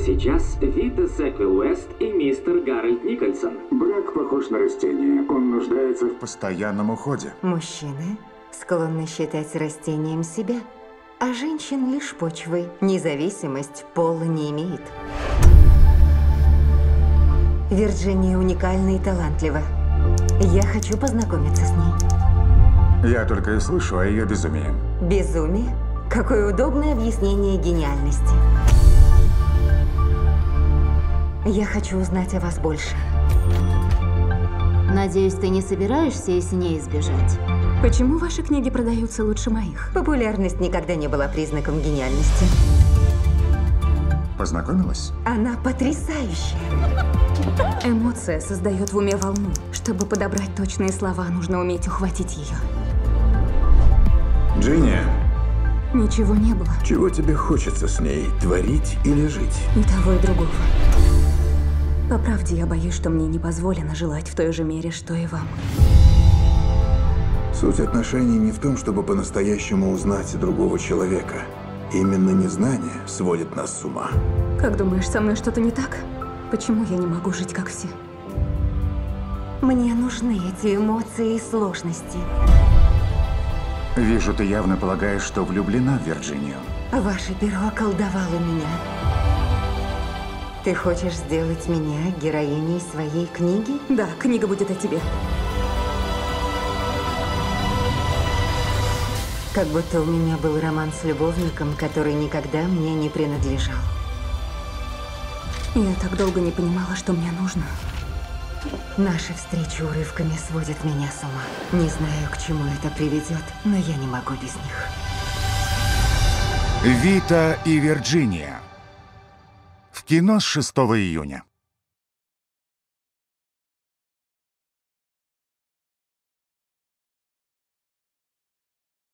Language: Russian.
сейчас Вита Секвилл Уэст и мистер Гарольд Никольсон. Брак похож на растение. Он нуждается в Постоянном уходе. Мужчины склонны считать растением себя, а женщин лишь почвой. Независимость пола не имеет. Вирджиния уникальна и талантлива. Я хочу познакомиться с ней. Я только и слышу о ее безумии. Безумие? Какое удобное объяснение гениальности. Я хочу узнать о вас больше. Надеюсь, ты не собираешься из ней сбежать? Почему ваши книги продаются лучше моих? Популярность никогда не была признаком гениальности. Познакомилась? Она потрясающая. Эмоция создает в уме волну. Чтобы подобрать точные слова, нужно уметь ухватить ее. Джинни, Ничего не было. чего тебе хочется с ней? Творить или жить? И того, и другого. По правде, я боюсь, что мне не позволено желать в той же мере, что и вам. Суть отношений не в том, чтобы по-настоящему узнать другого человека. Именно незнание сводит нас с ума. Как думаешь, со мной что-то не так? Почему я не могу жить, как все? Мне нужны эти эмоции и сложности. Вижу, ты явно полагаешь, что влюблена в Вирджинию. Ваше перо околдовало меня. Ты хочешь сделать меня героиней своей книги? Да, книга будет о тебе. Как будто у меня был роман с любовником, который никогда мне не принадлежал. Я так долго не понимала, что мне нужно. Наши встречи урывками сводят меня с ума. Не знаю, к чему это приведет, но я не могу без них. Вита и Вирджиния. В кино с 6 июня.